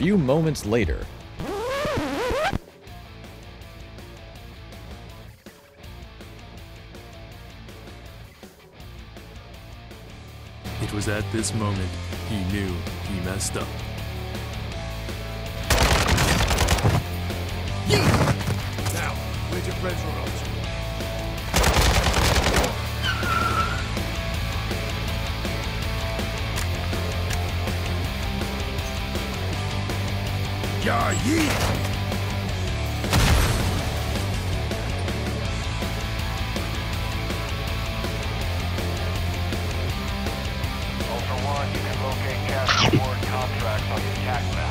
few moments later. It was at this moment he knew he messed up. Now, where'd your friends run off to? Yeah, yeet! Ultra One, you can locate cash reward contracts on the attack map.